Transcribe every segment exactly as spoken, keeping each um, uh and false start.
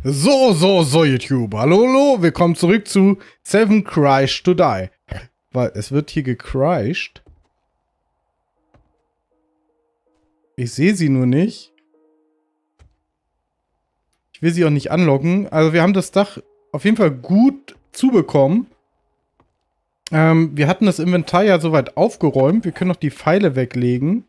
So, so, so, YouTube. Hallo, hallo. Willkommen zurück zu Seven Cries to Die. Weil es wird hier gecrashed. Ich sehe sie nur nicht. Ich will sie auch nicht anlocken. Also wir haben das Dach auf jeden Fall gut zubekommen. Ähm, wir hatten das Inventar ja soweit aufgeräumt. Wir können noch die Pfeile weglegen.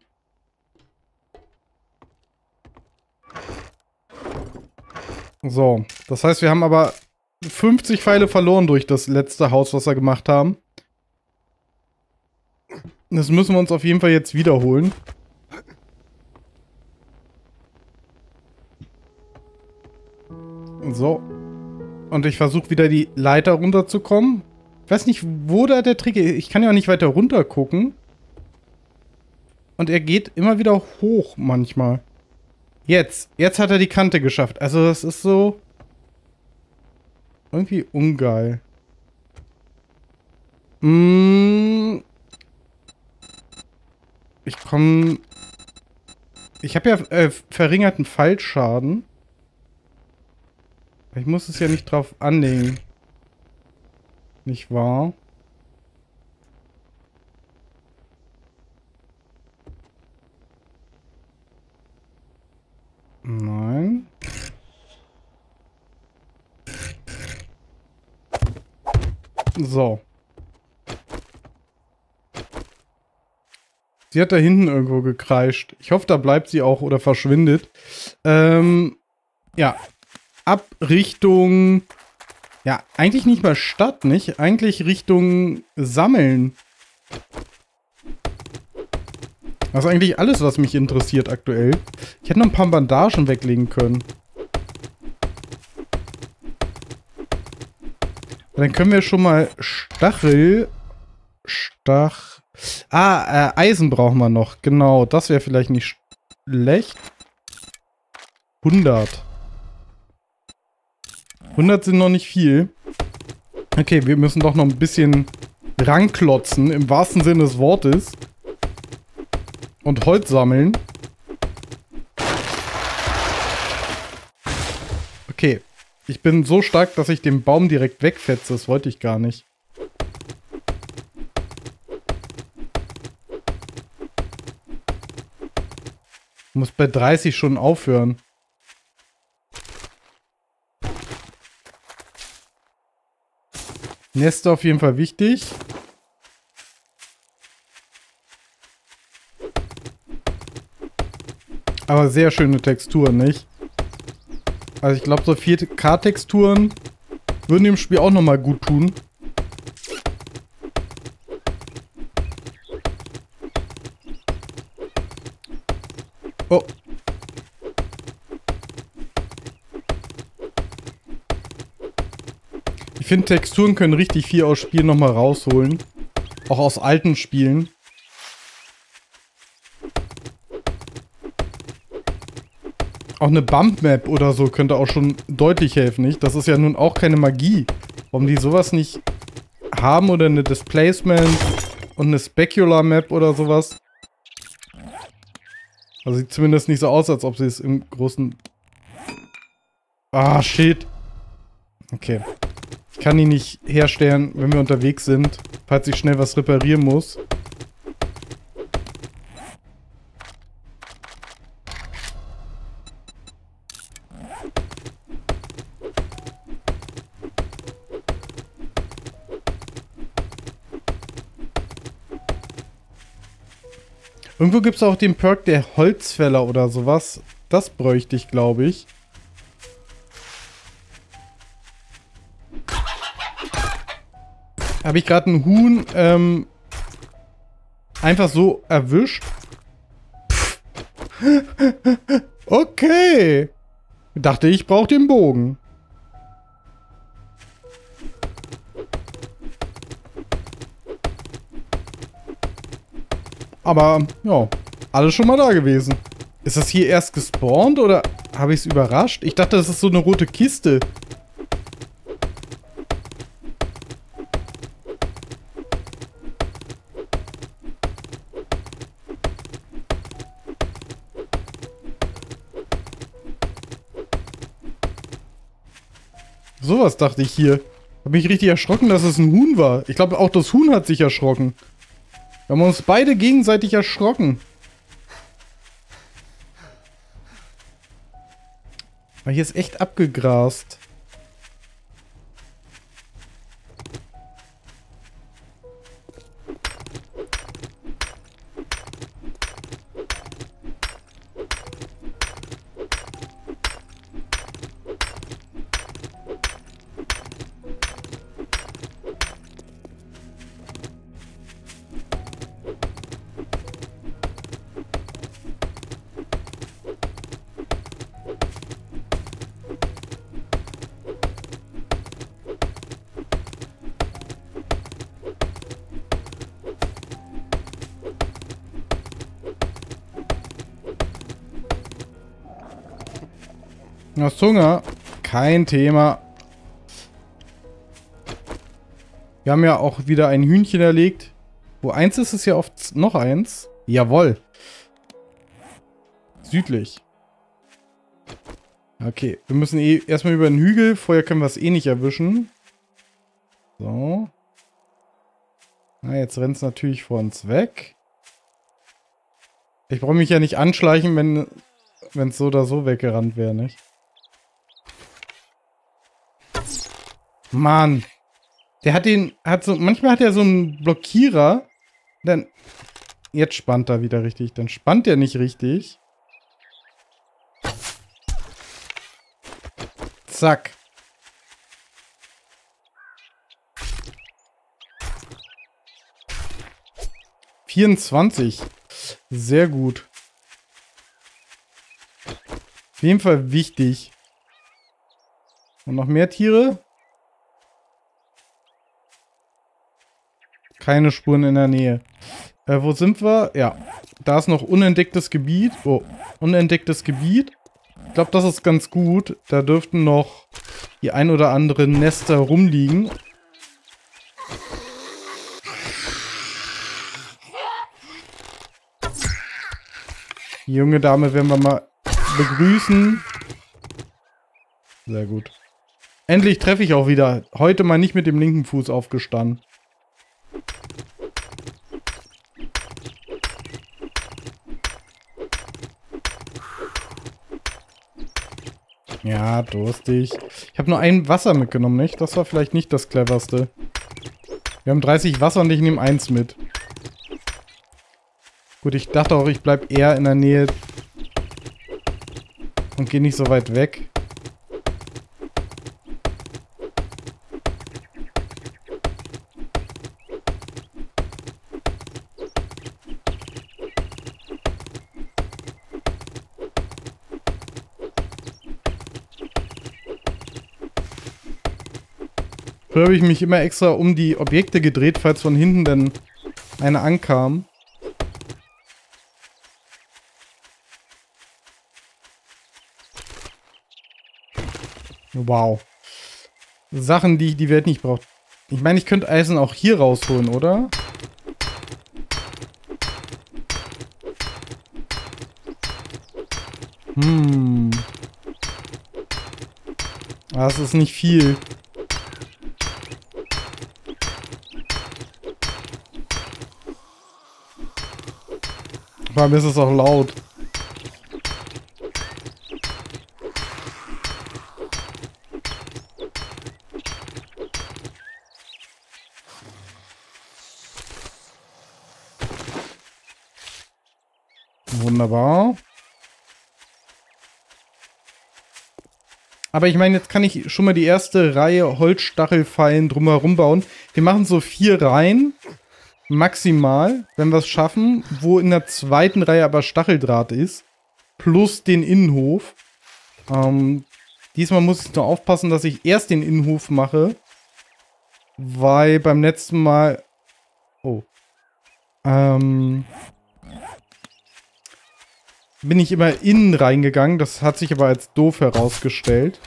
So, das heißt, wir haben aber fünfzig Pfeile verloren durch das letzte Haus, was wir gemacht haben. Das müssen wir uns auf jeden Fall jetzt wiederholen. So. Und ich versuche wieder die Leiter runterzukommen. Ich weiß nicht, wo da der Trick ist. Ich kann ja auch nicht weiter runter gucken. Und er geht immer wieder hoch manchmal. Jetzt. Jetzt hat er die Kante geschafft. Also das ist so irgendwie ungeil. Mm. Ich komme... Ich habe ja äh, verringerten Fallschaden. Ich muss es ja nicht drauf anlegen. Nicht wahr? Nein. So. Sie hat da hinten irgendwo gekreischt. Ich hoffe, da bleibt sie auch oder verschwindet. Ähm, ja. Ab Richtung... Ja, eigentlich nicht mal Stadt, nicht? Eigentlich Richtung Sammeln. Das ist eigentlich alles, was mich interessiert aktuell. Ich hätte noch ein paar Bandagen weglegen können. Dann können wir schon mal Stachel... Stach... Ah, äh, Eisen brauchen wir noch. Genau, das wäre vielleicht nicht schlecht. hundert. hundert sind noch nicht viel. Okay, wir müssen doch noch ein bisschen ranklotzen, im wahrsten Sinne des Wortes. Und Holz sammeln. Okay. Ich bin so stark, dass ich den Baum direkt wegfetze. Das wollte ich gar nicht. Ich muss bei dreißig schon aufhören. Nester auf jeden Fall wichtig. Aber sehr schöne Texturen, nicht? Also ich glaube, so vier K-Texturen würden dem Spiel auch nochmal gut tun. Oh. Ich finde, Texturen können richtig viel aus Spielen nochmal rausholen. Auch aus alten Spielen. Auch eine Bump-Map oder so könnte auch schon deutlich helfen, nicht? Das ist ja nun auch keine Magie. Warum die sowas nicht haben oder eine Displacement und eine Specular-Map oder sowas. Also sieht zumindest nicht so aus, als ob sie es im großen... Ah, shit. Okay. Ich kann ihn nicht herstellen, wenn wir unterwegs sind, falls ich schnell was reparieren muss. Irgendwo gibt es auch den Perk der Holzfäller oder sowas. Das bräuchte ich, glaube ich. Habe ich gerade einen Huhn ähm, einfach so erwischt? Pff. Okay. Ich dachte, ich brauche den Bogen. Aber, ja, alles schon mal da gewesen. Ist das hier erst gespawnt oder habe ich es überrascht? Ich dachte, das ist so eine rote Kiste. Sowas dachte ich hier. Hab mich richtig erschrocken, dass es ein Huhn war. Ich glaube, auch das Huhn hat sich erschrocken. Wir haben uns beide gegenseitig erschrocken. Aber hier ist echt abgegrast. Du hast Hunger? Kein Thema. Wir haben ja auch wieder ein Hühnchen erlegt. Wo eins ist, ist ja oft noch eins. Jawohl. Südlich. Okay, wir müssen eh erstmal über den Hügel. Vorher können wir es eh nicht erwischen. So. Na, jetzt rennt es natürlich vor uns weg. Ich brauche mich ja nicht anschleichen, wenn wenn es so oder so weggerannt wäre, nicht? Mann. Der hat den, hat so, manchmal hat er so einen Blockierer. Dann, jetzt spannt er wieder richtig. Dann spannt er nicht richtig. Zack. vierundzwanzig. Sehr gut. Auf jeden Fall wichtig. Und noch mehr Tiere? Keine Spuren in der Nähe. Äh, wo sind wir? Ja. Da ist noch unentdecktes Gebiet. Oh, unentdecktes Gebiet. Ich glaube, das ist ganz gut. Da dürften noch die ein oder anderen Nester rumliegen. Die junge Dame werden wir mal begrüßen. Sehr gut. Endlich treffe ich auch wieder. Heute mal nicht mit dem linken Fuß aufgestanden. Ja, durstig. Ich habe nur ein Wasser mitgenommen, nicht? Das war vielleicht nicht das cleverste. Wir haben dreißig Wasser und ich nehme eins mit. Gut, ich dachte auch, ich bleibe eher in der Nähe und gehe nicht so weit weg. Früher habe ich mich immer extra um die Objekte gedreht, falls von hinten dann eine ankam. Wow. Sachen, die die Welt nicht braucht. Ich meine, ich könnte Eisen auch hier rausholen, oder? Hm. Das ist nicht viel. Vor allem ist es auch laut. Wunderbar. Aber ich meine, jetzt kann ich schon mal die erste Reihe Holzstachelfallen drumherum bauen. Wir machen so vier Reihen. Maximal, wenn wir es schaffen, wo in der zweiten Reihe aber Stacheldraht ist. Plus den Innenhof. Ähm, diesmal muss ich nur aufpassen, dass ich erst den Innenhof mache. Weil beim letzten Mal... Oh. Ähm... bin ich immer innen reingegangen. Das hat sich aber als doof herausgestellt.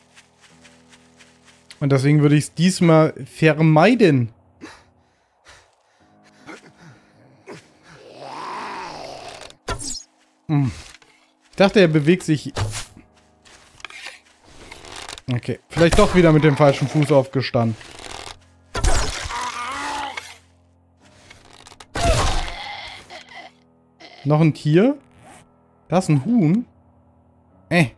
Und deswegen würde ich es diesmal vermeiden. Hm. Ich dachte, er bewegt sich. Okay, vielleicht doch wieder mit dem falschen Fuß aufgestanden. Noch ein Tier? Da ist ein Huhn. Äh.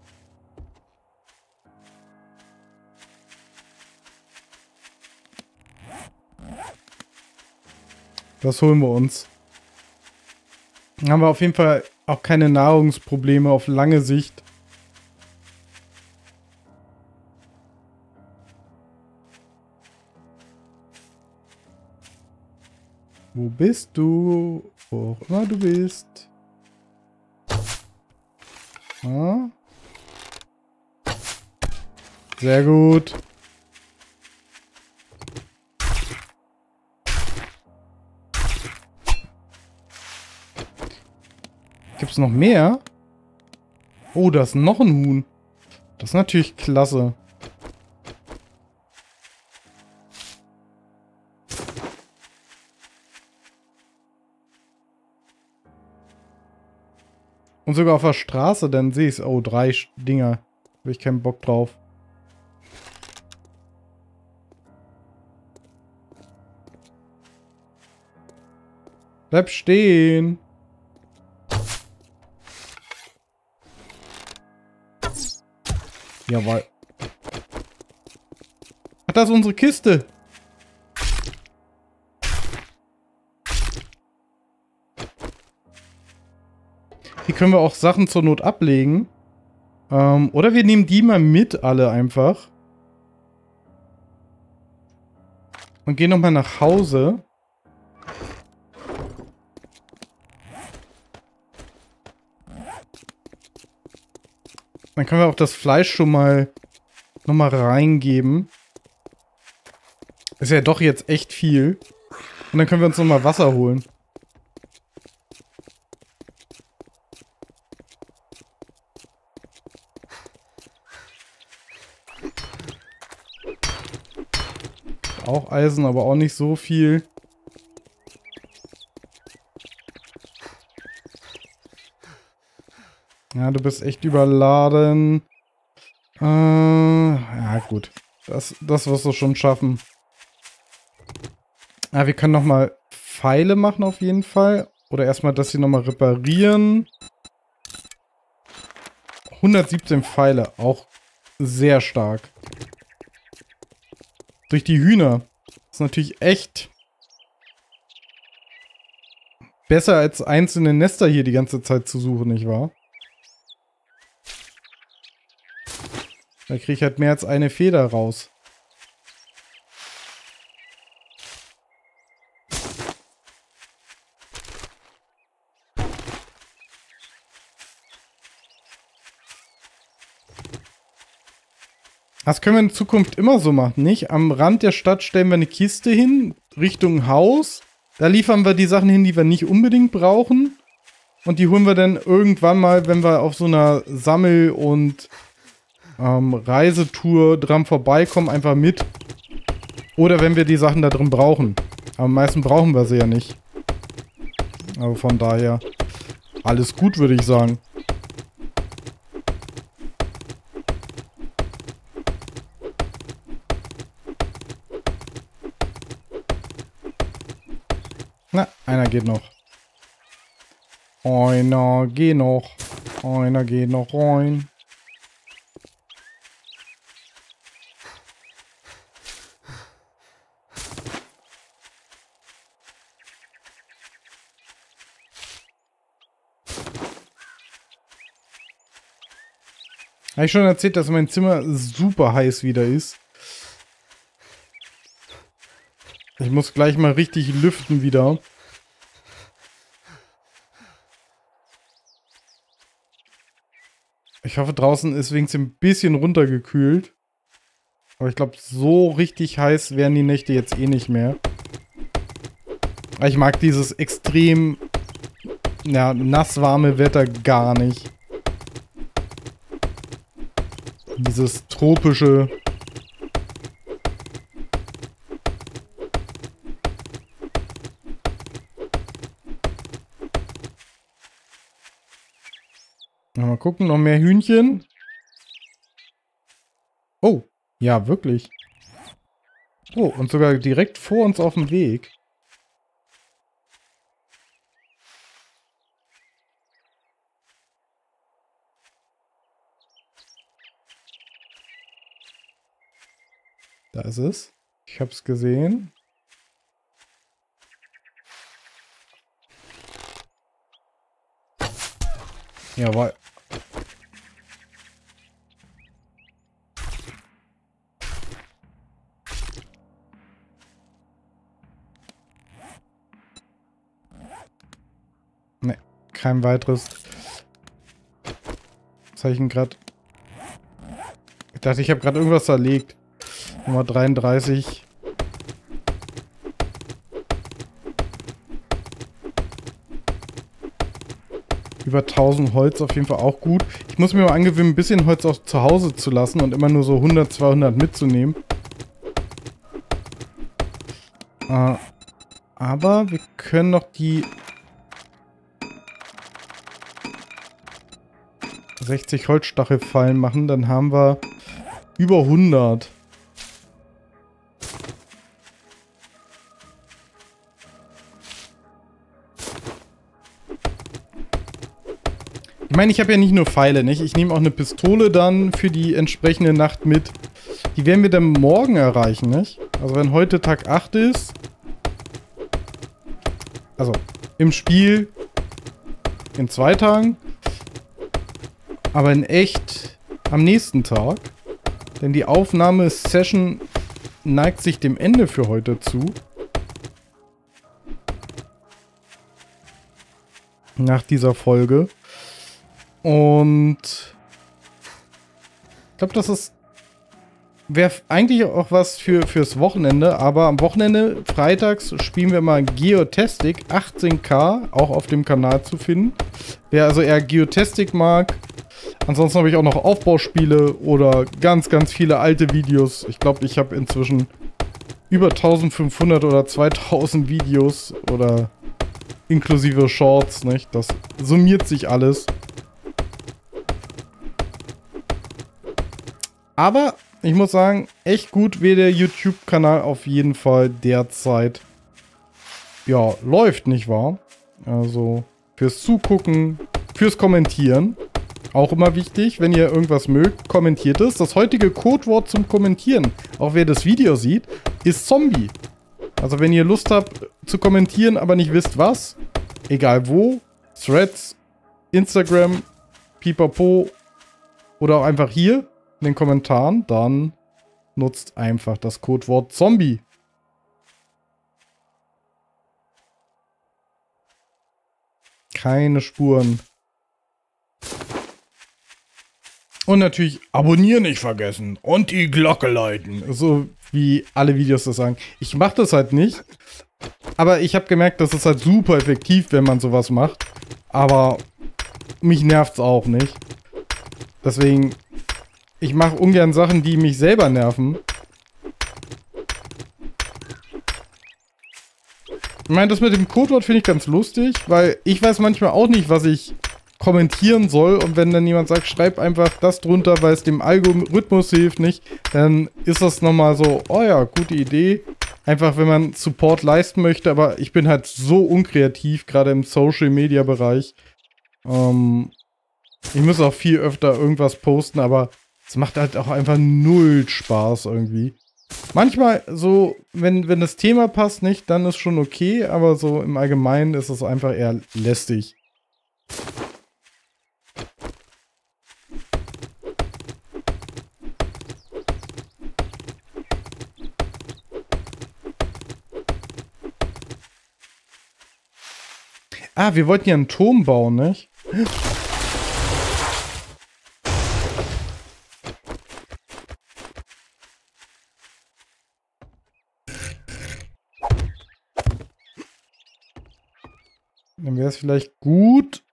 Das holen wir uns. Dann haben wir auf jeden Fall auch keine Nahrungsprobleme auf lange Sicht. Wo bist du? Wo auch immer du bist. Ah. Sehr gut. Gibt's noch mehr? Oh, da ist noch ein Huhn. Das ist natürlich klasse. Und sogar auf der Straße, dann sehe ich es. Oh, drei Dinger. Habe ich keinen Bock drauf. Bleib stehen. Jawohl. Ach, das ist unsere Kiste. Hier können wir auch Sachen zur Not ablegen. Ähm, oder wir nehmen die mal mit, alle einfach. Und gehen nochmal nach Hause. Dann können wir auch das Fleisch schon mal nochmal reingeben. Ist ja doch jetzt echt viel. Und dann können wir uns nochmal Wasser holen. Auch Eisen, aber auch nicht so viel. Ja, du bist echt überladen. Äh, ja, gut. Das, das wirst du schon schaffen. Ja, wir können nochmal Pfeile machen auf jeden Fall. Oder erstmal das hier nochmal reparieren. hundertsiebzehn Pfeile. Auch sehr stark. Durch die Hühner. Das ist natürlich echt besser als einzelne Nester hier die ganze Zeit zu suchen, nicht wahr? Da kriege ich halt mehr als eine Feder raus. Das können wir in Zukunft immer so machen, nicht? Am Rand der Stadt stellen wir eine Kiste hin, Richtung Haus. Da liefern wir die Sachen hin, die wir nicht unbedingt brauchen. Und die holen wir dann irgendwann mal, wenn wir auf so einer Sammel- und ähm, Reisetour dran vorbeikommen, einfach mit. Oder wenn wir die Sachen da drin brauchen. Aber am meisten brauchen wir sie ja nicht. Aber von daher, alles gut, würde ich sagen. Na, einer geht noch. Einer geht noch. Einer geht noch rein. Habe ich schon erzählt, dass mein Zimmer super heiß wieder ist. Ich muss gleich mal richtig lüften wieder. Ich hoffe, draußen ist wenigstens ein bisschen runtergekühlt. Aber ich glaube, so richtig heiß werden die Nächte jetzt eh nicht mehr. Ich mag dieses extrem ja, nasswarme Wetter gar nicht. Dieses tropische. Mal gucken, noch mehr Hühnchen. Oh, ja, wirklich. Oh, und sogar direkt vor uns auf dem Weg. Da ist es. Ich hab's gesehen. Jawohl. Ne, kein weiteres Zeichen gerade. Ich dachte, ich habe gerade irgendwas zerlegt. Nummer dreiunddreißig. Über tausend Holz auf jeden Fall auch gut. Ich muss mir mal angewöhnen, ein bisschen Holz auch zu Hause zu lassen und immer nur so hundert, zweihundert mitzunehmen. Äh, aber wir können noch die sechzig Holzstachelfallen machen. Dann haben wir über hundert. Ich meine, ich habe ja nicht nur Pfeile, nicht? Ich nehme auch eine Pistole dann für die entsprechende Nacht mit. Die werden wir dann morgen erreichen, nicht? Also wenn heute Tag acht ist. Also im Spiel in zwei Tagen. Aber in echt am nächsten Tag. Denn die Aufnahmesession neigt sich dem Ende für heute zu. Nach dieser Folge. Und ich glaube, das ist wäre eigentlich auch was für fürs Wochenende, aber am Wochenende, freitags, spielen wir mal Geotastic achtzehn K, auch auf dem Kanal zu finden. Wer also eher Geotastic mag, ansonsten habe ich auch noch Aufbauspiele oder ganz, ganz viele alte Videos. Ich glaube, ich habe inzwischen über eintausendfünfhundert oder zweitausend Videos oder inklusive Shorts, nicht? Das summiert sich alles. Aber ich muss sagen, echt gut, wie der YouTube-Kanal auf jeden Fall derzeit ja, läuft, nicht wahr? Also fürs Zugucken, fürs Kommentieren. Auch immer wichtig, wenn ihr irgendwas mögt, kommentiert es. Das heutige Codewort zum Kommentieren, auch wer das Video sieht, ist Zombie. Also wenn ihr Lust habt zu kommentieren, aber nicht wisst was, egal wo, Threads, Instagram, Pipapo oder auch einfach hier in den Kommentaren, dann nutzt einfach das Codewort Zombie. Keine Spuren. Und natürlich abonnieren nicht vergessen und die Glocke läuten. So wie alle Videos das sagen. Ich mache das halt nicht. Aber ich habe gemerkt, das ist halt super effektiv, wenn man sowas macht. Aber mich nervt's auch nicht. Deswegen, ich mache ungern Sachen, die mich selber nerven. Ich meine, das mit dem Codewort finde ich ganz lustig, weil ich weiß manchmal auch nicht, was ich kommentieren soll. Und wenn dann jemand sagt, schreib einfach das drunter, weil es dem Algorithmus hilft, nicht, dann ist das nochmal so, oh ja, gute Idee. Einfach, wenn man Support leisten möchte, aber ich bin halt so unkreativ, gerade im Social-Media-Bereich. Ähm, ich muss auch viel öfter irgendwas posten, aber es macht halt auch einfach null Spaß irgendwie. Manchmal so, wenn, wenn das Thema passt, nicht, dann ist schon okay, aber so im Allgemeinen ist es einfach eher lästig. Ah, wir wollten ja einen Turm bauen, nicht? Dann wäre es vielleicht gut.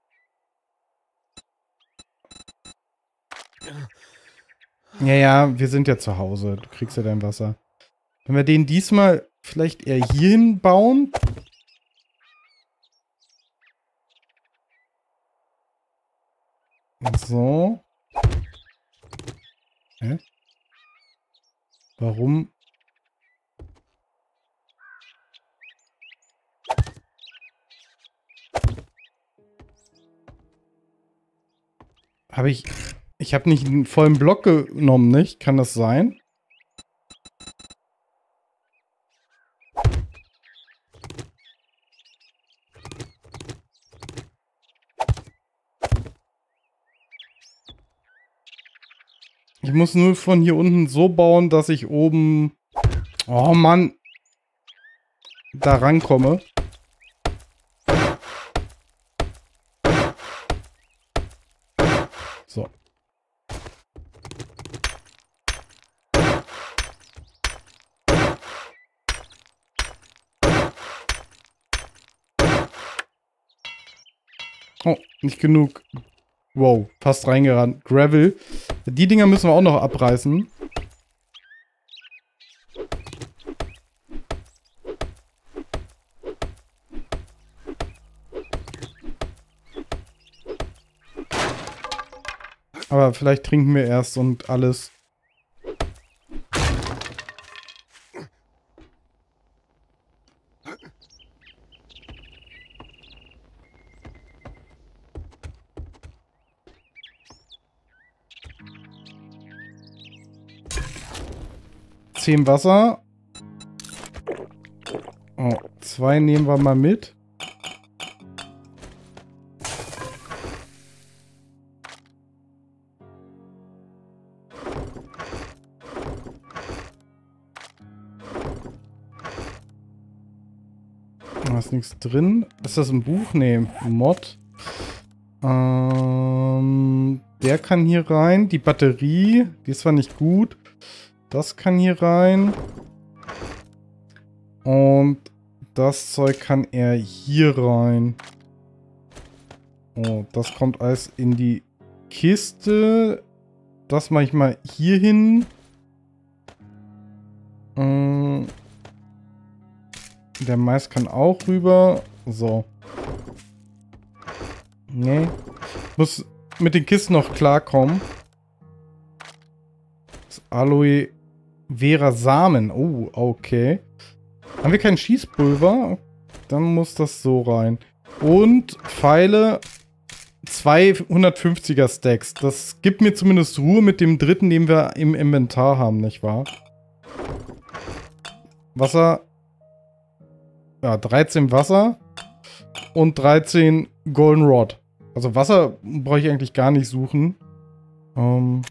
Ja, ja, wir sind ja zu Hause. Du kriegst ja dein Wasser. Wenn wir den diesmal vielleicht eher hierhin bauen. So. Hä? Warum? Habe ich... Ich habe nicht einen vollen Block genommen, nicht? Kann das sein? Ich muss nur von hier unten so bauen, dass ich oben... Oh Mann! Da rankomme. So. Oh, nicht genug. Wow, fast reingerannt. Gravel. Die Dinger müssen wir auch noch abreißen. Aber vielleicht trinken wir erst und alles. Zehn Wasser. Oh, zwei nehmen wir mal mit. Da ist nichts drin. Ist das ein Buch? Nee, Mod. Ähm, der kann hier rein. Die Batterie, die ist zwar nicht gut. Das kann hier rein. Und das Zeug kann er hier rein. Oh, das kommt alles in die Kiste. Das mache ich mal hier hin. Ähm, der Mais kann auch rüber. So. Nee. Muss mit den Kisten noch klarkommen. Das Aloe Vera Samen. Oh, okay. Haben wir kein Schießpulver? Dann muss das so rein. Und Pfeile. Zwei hundertfünfziger Stacks. Das gibt mir zumindest Ruhe mit dem dritten, den wir im Inventar haben, nicht wahr? Wasser. Ja, dreizehn Wasser. Und dreizehn Goldenrod. Also Wasser brauche ich eigentlich gar nicht suchen. Ähm...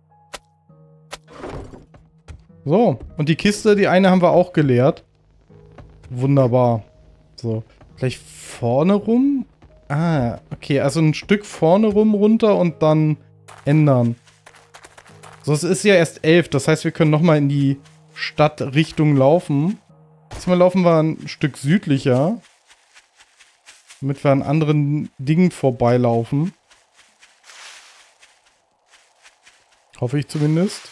So, und die Kiste, die eine haben wir auch geleert. Wunderbar. So, gleich vorne rum. Ah, okay, also ein Stück vorne rum runter und dann ändern. So, es ist ja erst elf, das heißt, wir können nochmal in die Stadtrichtung laufen. Diesmal laufen wir ein Stück südlicher. Damit wir an anderen Dingen vorbeilaufen. Hoffe ich zumindest.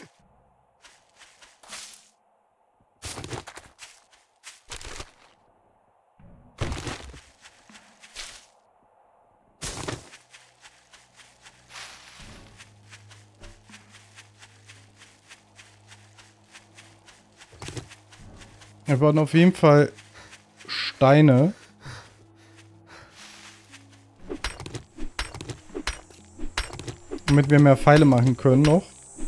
Wir brauchen auf jeden Fall Steine. Damit wir mehr Pfeile machen können noch.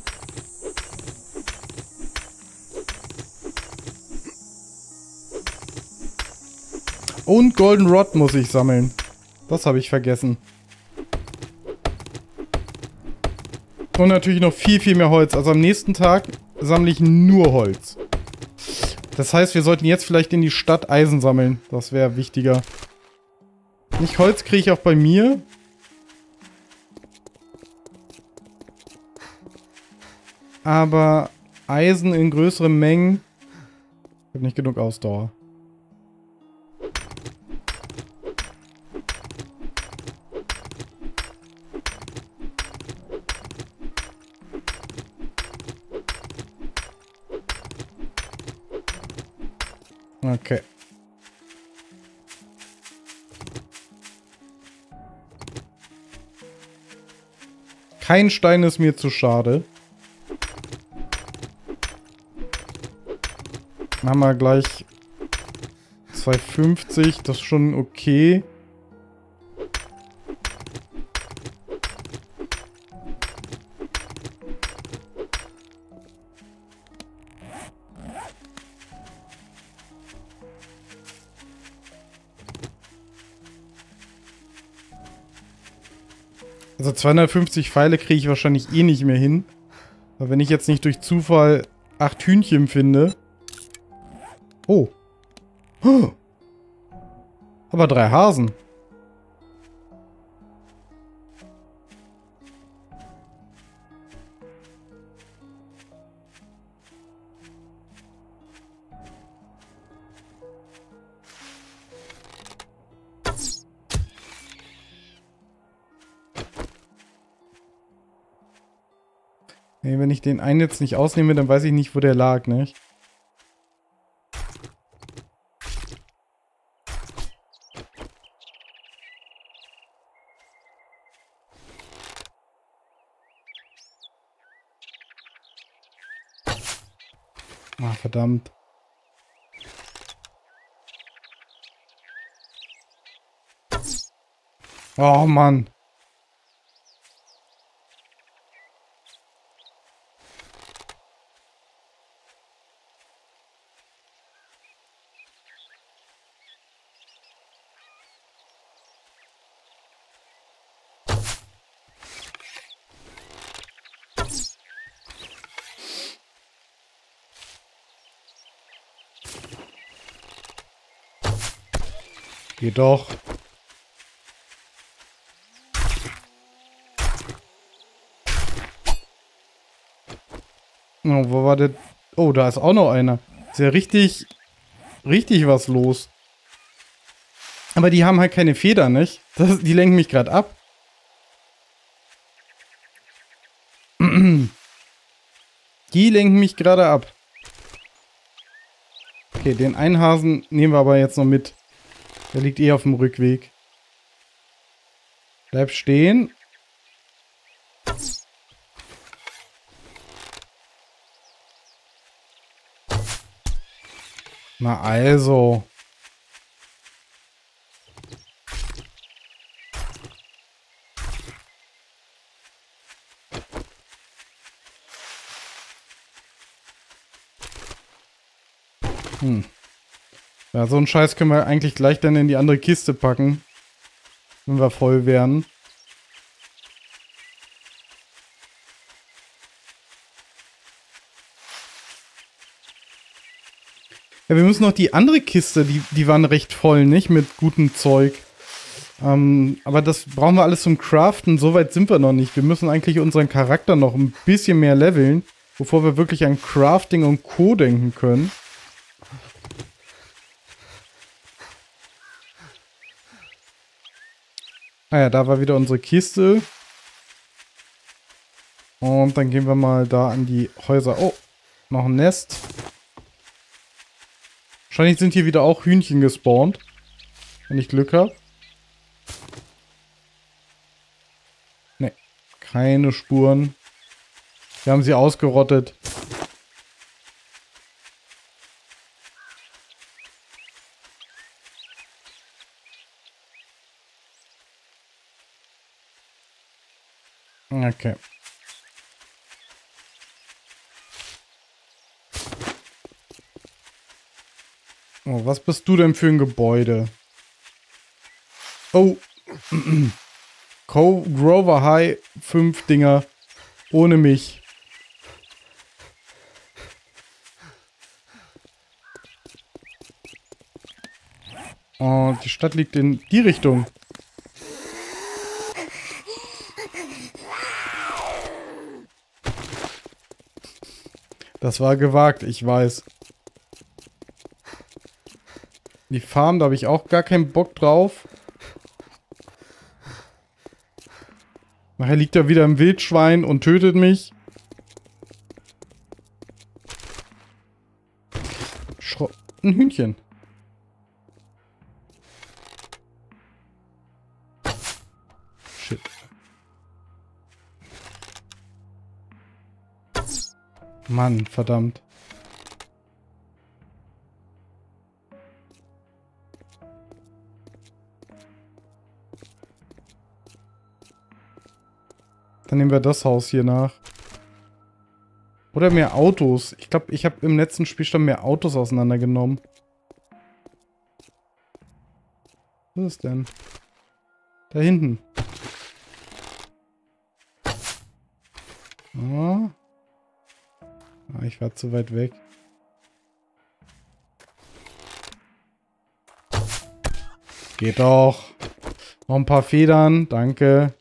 Und Goldenrod muss ich sammeln. Das habe ich vergessen. Und natürlich noch viel, viel mehr Holz. Also am nächsten Tag sammle ich nur Holz. Das heißt, wir sollten jetzt vielleicht in die Stadt Eisen sammeln. Das wäre wichtiger. Nicht Holz kriege ich auch bei mir. Aber Eisen in größeren Mengen. Ich habe nicht genug Ausdauer. Okay. Kein Stein ist mir zu schade. Haben wir gleich zweihundertfünfzig, das ist schon okay. Also zweihundertfünfzig Pfeile kriege ich wahrscheinlich eh nicht mehr hin. Aber wenn ich jetzt nicht durch Zufall acht Hühnchen finde. Oh. Oh. Aber drei Hasen. Nee, wenn ich den einen jetzt nicht ausnehme, dann weiß ich nicht, wo der lag, nicht? Ah, verdammt. Oh, Mann. Geht doch. Oh, wo war der? Oh, da ist auch noch einer. Ist ja richtig, richtig was los. Aber die haben halt keine Federn, nicht? Das, die lenken mich gerade ab. Die lenken mich gerade ab. Okay, den einen Hasen nehmen wir aber jetzt noch mit. Der liegt eh auf dem Rückweg. Bleib stehen. Na also. Hm. Ja, so einen Scheiß können wir eigentlich gleich dann in die andere Kiste packen. Wenn wir voll werden. Ja, wir müssen noch die andere Kiste, die, die waren recht voll, nicht? Mit gutem Zeug. Ähm, aber das brauchen wir alles zum Craften. So weit sind wir noch nicht. Wir müssen eigentlich unseren Charakter noch ein bisschen mehr leveln, bevor wir wirklich an Crafting und Co. denken können. Ah ja, da war wieder unsere Kiste. Und dann gehen wir mal da an die Häuser. Oh, noch ein Nest. Wahrscheinlich sind hier wieder auch Hühnchen gespawnt. Wenn ich Glück habe. Ne, keine Spuren. Wir haben sie ausgerottet. Okay. Oh, was bist du denn für ein Gebäude? Oh. Co Grover High, fünf Dinger. Ohne mich. Oh, die Stadt liegt in die Richtung. Das war gewagt, ich weiß. Die Farm, da habe ich auch gar keinen Bock drauf. Nachher liegt er wieder im Wildschwein und tötet mich. Schro ein Hühnchen. Shit. Mann, verdammt. Dann nehmen wir das Haus hier nach. Oder mehr Autos. Ich glaube, ich habe im letzten Spielstand mehr Autos auseinandergenommen. Was ist denn? Da hinten. Oh. Ah, ich war zu weit weg. Geht doch. Noch ein paar Federn. Danke.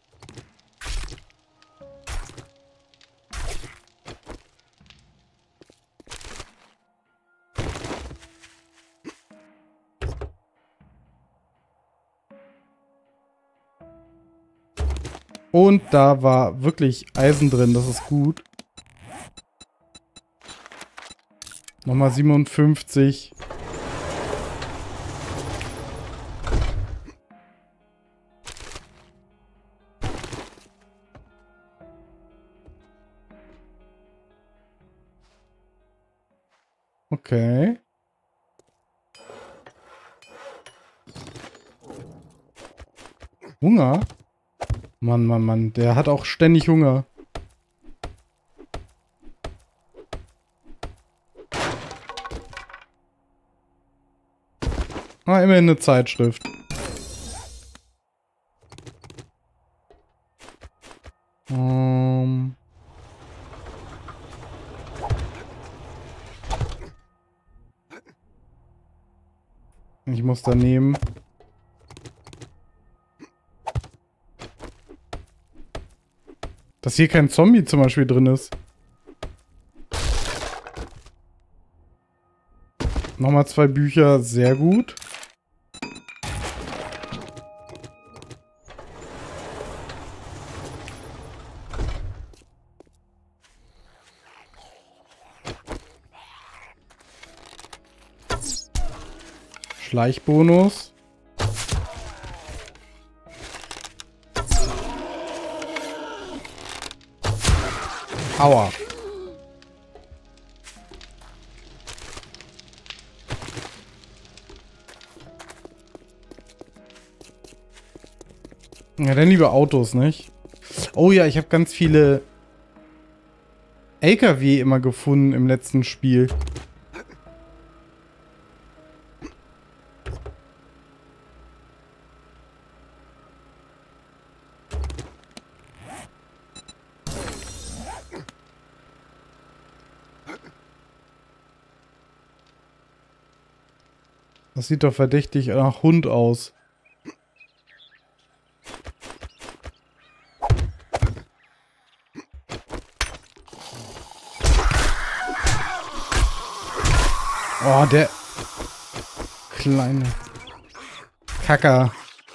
Und da war wirklich Eisen drin, das ist gut. Nochmal siebenundfünfzig. Okay. Hunger? Mann, Mann, Mann. Der hat auch ständig Hunger. Ah, immerhin eine Zeitschrift. Um. Ich muss da nehmen. Dass hier kein Zombie zum Beispiel drin ist. Nochmal zwei Bücher, sehr gut. Schleichbonus. Aua. Ja, dann lieber Autos, nicht? Oh ja, ich habe ganz viele L K W immer gefunden im letzten Spiel. Das sieht doch verdächtig nach Hund aus. Oh, der kleine Kacker.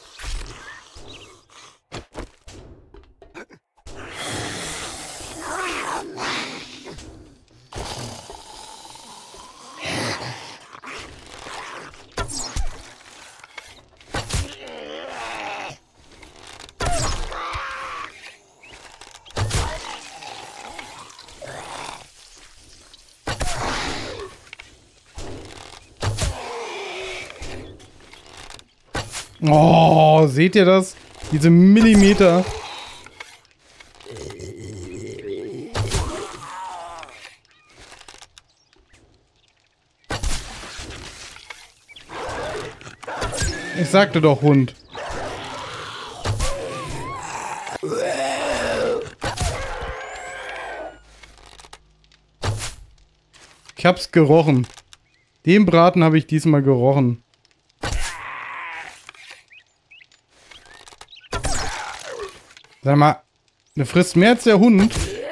Oh, seht ihr das? Diese Millimeter. Ich sagte doch Hund. Ich hab's gerochen. Den Braten habe ich diesmal gerochen. Sag mal, du frisst mehr als der Hund.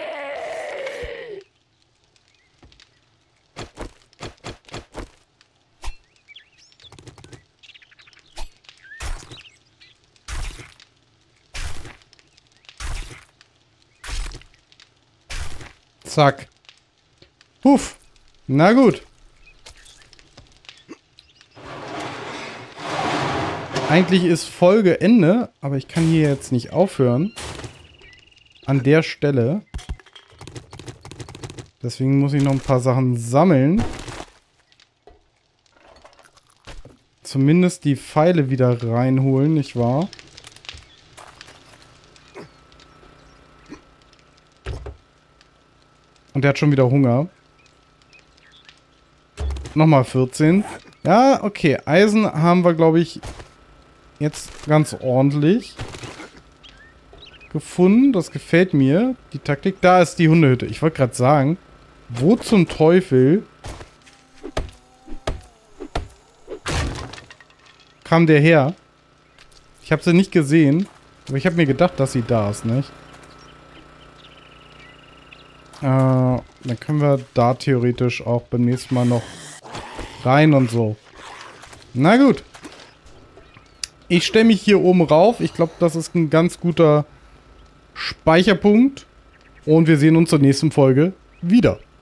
Zack. Puff. Na gut. Eigentlich ist Folge Ende, aber ich kann hier jetzt nicht aufhören. An der Stelle. Deswegen muss ich noch ein paar Sachen sammeln. Zumindest die Pfeile wieder reinholen, nicht wahr? Und der hat schon wieder Hunger. Nochmal vierzehn. Ja, okay. Eisen haben wir, glaube ich, jetzt ganz ordentlich gefunden. Das gefällt mir. Die Taktik. Da ist die Hundehütte. Ich wollte gerade sagen, wo zum Teufel kam der her? Ich habe sie nicht gesehen. Aber ich habe mir gedacht, dass sie da ist, nicht? Äh, dann können wir da theoretisch auch beim nächsten Mal noch rein und so. Na gut. Ich stelle mich hier oben rauf. Ich glaube, das ist ein ganz guter Speicherpunkt. Und wir sehen uns zur nächsten Folge wieder.